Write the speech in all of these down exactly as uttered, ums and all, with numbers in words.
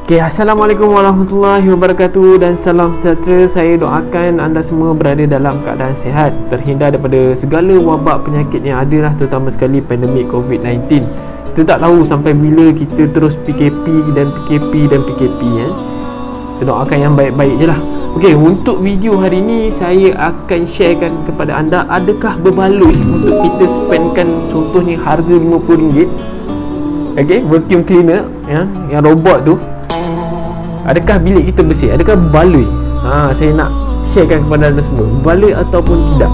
Okay, Assalamualaikum warahmatullahi wabarakatuh dan salam sejahtera. Saya doakan anda semua berada dalam keadaan sihat, terhindar daripada segala wabak penyakit yang ada lah, terutama sekali pandemik covid sembilan belas. Kita tak tahu sampai bila kita terus P K P dan P K P dan P K P eh. Kita doakan yang baik-baik je lah. Okay, untuk video hari ni saya akan sharekan kepada anda, adakah berbaloi untuk kita spendkan contohnya harga lima puluh ringgit, okay, vacuum cleaner ya, yang robot tu. Adakah bilik kita bersih? Adakah berbaloi? Ha, saya nak sharekan kepada anda semua, berbaloi ataupun tidak.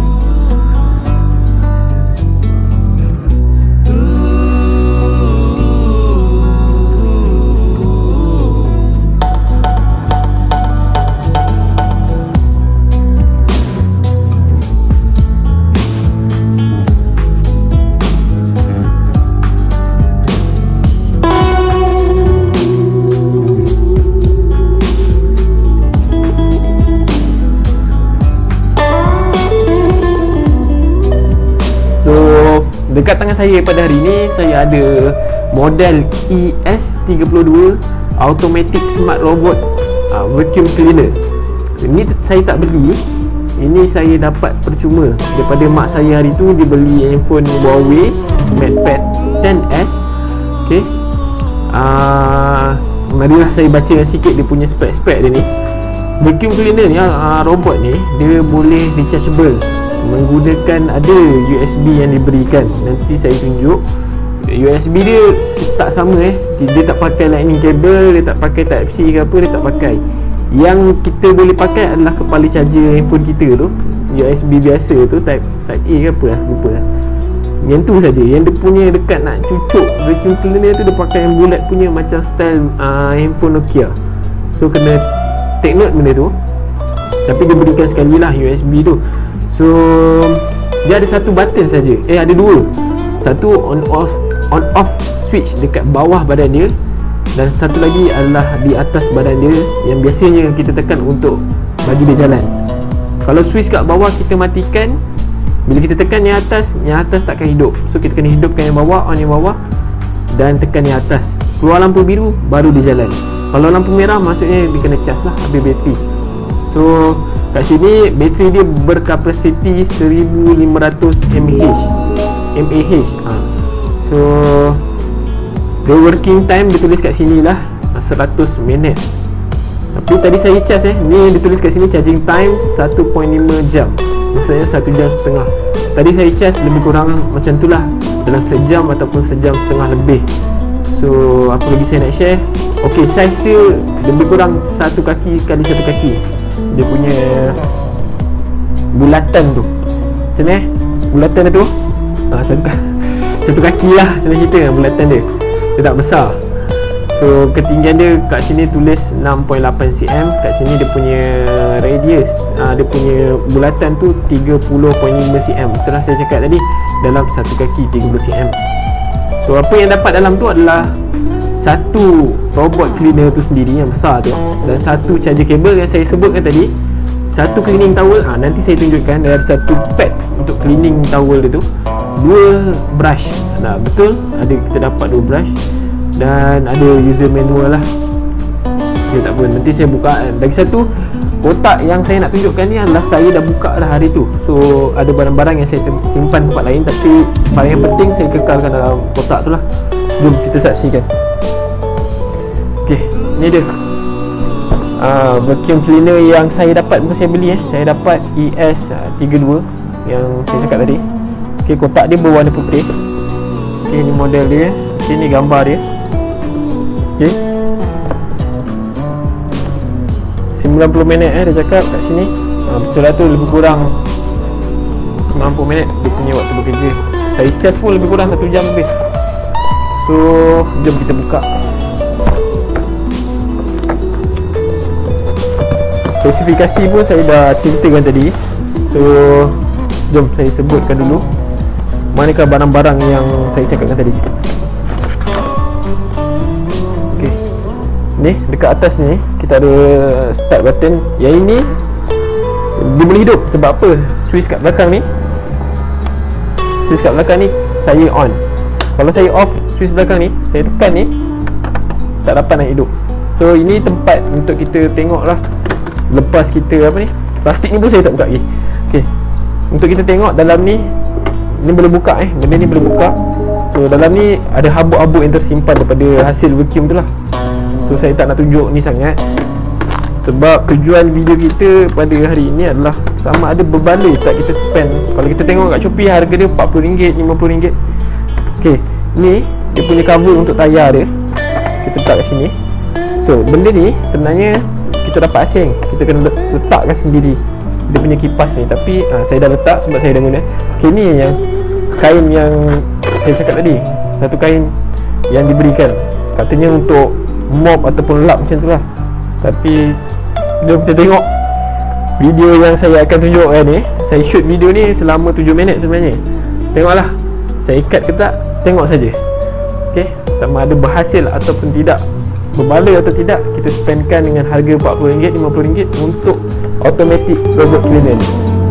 Dekat tangan saya pada hari ini, saya ada model E S tiga puluh dua Automatic Smart Robot uh, Vacuum Cleaner. Ini saya tak beli, ini saya dapat percuma daripada mak saya hari tu. Dia beli handphone Huawei MatePad ten S. Okay, uh, marilah saya baca sikit dia punya spek-spek dia ni. Vacuum cleaner ni, uh, robot ni, dia boleh rechargeable menggunakan ada U S B yang diberikan. Nanti saya tunjuk. U S B dia tak sama eh. Dia tak pakai lightning cable, dia tak pakai type C ke apa, dia tak pakai. Yang kita boleh pakai adalah kepala charger handphone kita tu, U S B biasa tu, type type A ke apa lah, lupa lah. Yang tu saja. Yang dia punya dekat nak cucuk vacuum cleaner tu, dia pakai yang bulat punya macam style uh, handphone Nokia. So kena take note benda tu. Tapi dia berikan sekali lah U S B tu. So dia ada satu button saja. Eh ada dua. Satu on off on off switch dekat bawah badan dia, dan satu lagi adalah di atas badan dia yang biasanya kita tekan untuk bagi dia jalan. Kalau switch kat bawah kita matikan, bila kita tekan yang atas, yang atas takkan hidup. So kita kena hidupkan yang bawah, on yang bawah, dan tekan yang atas. Keluar lampu biru baru dia jalan. Kalau lampu merah maksudnya dia kena cas lah, habis bateri. So kat sini bateri dia berkapasiti seribu lima ratus mAh. ha. So the working time dia tulis kat sini lah seratus minit. Tapi tadi saya cas eh, ni dia tulis kat sini charging time satu perpuluhan lima jam, maksudnya satu jam setengah. Tadi saya cas lebih kurang macam tu lah, dalam sejam ataupun sejam setengah lebih. So apa lagi saya nak share. Ok, size dia lebih kurang satu kaki kali satu kaki. Dia punya bulatan tu macam ni eh, bulatan dia tu ha, satu, satu kaki lah senang cerita, bulatan dia dia tak besar. So ketinggian dia kat sini tulis enam perpuluhan lapan sentimeter. Kat sini dia punya radius, ha, dia punya bulatan tu tiga puluh perpuluhan lima sentimeter. Setelah saya cakap tadi, dalam satu kaki tiga puluh sentimeter. So apa yang dapat dalam tu adalah satu robot cleaner tu sendiri yang besar tu, dan satu charger cable yang saya sebutkan tadi, satu cleaning towel. ha, Nanti saya tunjukkan ada satu pad untuk cleaning towel dia tu, dua brush. Nah betul, ada kita dapat dua brush, dan ada user manual lah. Ya tak apa, nanti saya buka. Lagi satu kotak yang saya nak tunjukkan ni adalah saya dah buka dah hari tu. So ada barang-barang yang saya simpan tempat lain, tapi barang yang penting saya kekalkan dalam kotak tu lah. Jom kita saksikan. Okay, ni dia uh, vacuum cleaner yang saya dapat, bukan saya beli eh. Saya dapat E S tiga puluh dua yang saya cakap tadi. Okay, kotak dia berwarna putih. Okay, ni model dia. Okay, ni gambar dia. Okay, sembilan puluh minit eh dia cakap kat sini. uh, Betul lah tu, lebih kurang sembilan puluh minit dia punya waktu bekerja. Saya cas pun lebih kurang satu jam lebih. So jom kita buka. Spesifikasi pun saya dah ceritakan tadi. So jom saya sebutkan dulu manakah barang-barang yang saya cakapkan tadi. Okay, ni dekat atas ni kita ada start button. Yang ini dia boleh hidup. Sebab apa? Switch kat belakang ni, switch kat belakang ni saya on. Kalau saya off switch belakang ni, saya tekan ni, tak dapat nak hidup. So ini tempat untuk kita tengok lah. Lepas kita apa ni, plastik ni pun saya tak buka lagi. Okay, untuk kita tengok dalam ni, ni boleh buka eh, benda ni boleh buka. So dalam ni ada habuk-habuk yang tersimpan daripada hasil vacuum tu lah. So saya tak nak tunjuk ni sangat, sebab tujuan video kita pada hari ini adalah sama ada berbaloi tak kita spend. Kalau kita tengok kat Shopee harga dia empat puluh ringgit, lima puluh ringgit. Okay, ni dia punya cover untuk tayar dia, kita letak kat sini. So benda ni sebenarnya kita dapat asing, kita kena letakkan sendiri dia punya kipas ni. Tapi ha, saya dah letak sebab saya dah guna. Okay, ni yang kain yang saya cakap tadi, satu kain yang diberikan, katanya untuk mop ataupun lap macam tu lah. Tapi jom kita tengok video yang saya akan tunjukkan ni. Saya shoot video ni selama tujuh minit sebenarnya. Tengoklah saya ikat ke tak, tengok saja. Okay, sama ada berhasil ataupun tidak, berbaloi atau tidak, kita spendkan dengan harga empat puluh ringgit, lima puluh ringgit untuk automatic robot cleaner ni.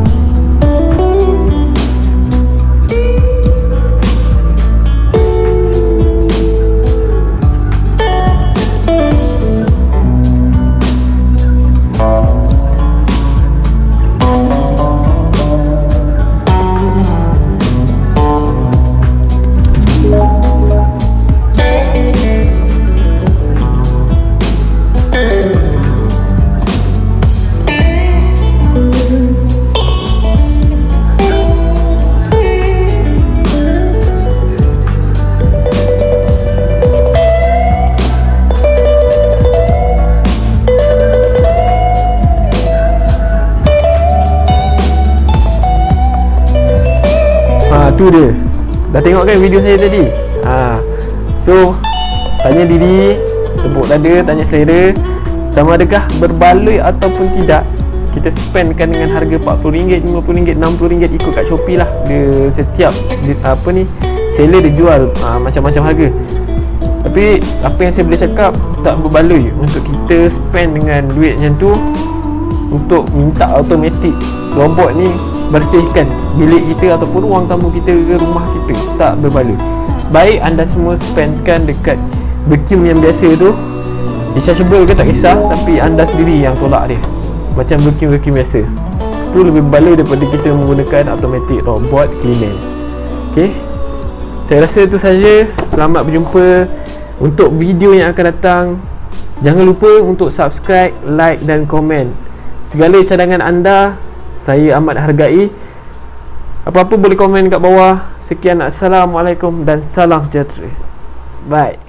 Tu dia. Dah tengok kan video saya tadi? Ha. So tanya diri, tepuk dada, tanya selera, sama adakah berbaloi ataupun tidak kita spendkan dengan harga empat puluh ringgit, lima puluh ringgit, enam puluh ringgit, ikut kat Shopee lah. Dia setiap dia, apa ni, seller dia jual ha, macam-macam harga. Tapi apa yang saya boleh cakap, tak berbaloi untuk kita spend dengan duit macam tu untuk minta automatic robot ni bersihkan bilik kita ataupun ruang tamu kita ke rumah kita. Tak berbaloi. Baik anda semua spendkan dekat vacuum yang biasa tu, rechargeable ke tak kisah, tapi anda sendiri yang tolak dia, macam vacuum-vacuum biasa tu lebih berbaloi daripada kita menggunakan automatic robot cleaner. Okay, saya rasa itu saja. Selamat berjumpa untuk video yang akan datang. Jangan lupa untuk subscribe, like dan komen. Segala cadangan anda saya amat hargai. Apa-apa boleh komen kat bawah. Sekian, assalamualaikum dan salam sejahtera. Bye.